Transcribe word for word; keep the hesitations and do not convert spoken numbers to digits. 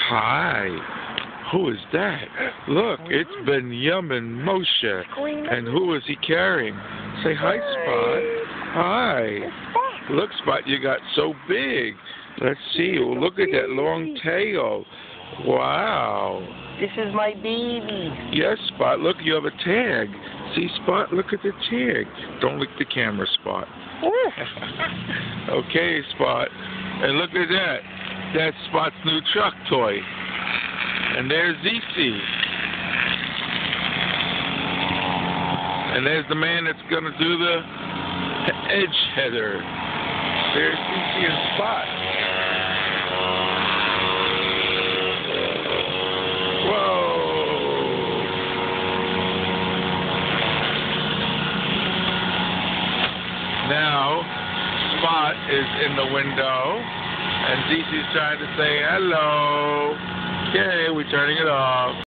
Hi. Who is that? Look, it's Benjamin Moshe. And who is he carrying? Say hi, Spot. Hi. Look, Spot, you got so big. Let's see. Oh, look at that long tail. Wow. This is my baby. Yes, Spot. Look, you have a tag. See, Spot, look at the tag. Don't lick the camera, Spot. Okay, Spot. And look at that. That's Spot's new truck toy. And there's Zizi. And there's the man that's going to do the edge header. There's Zizi and Spot. Whoa. Now, Spot is in the window. And Zizi's trying to say hello. Okay, we're turning it off.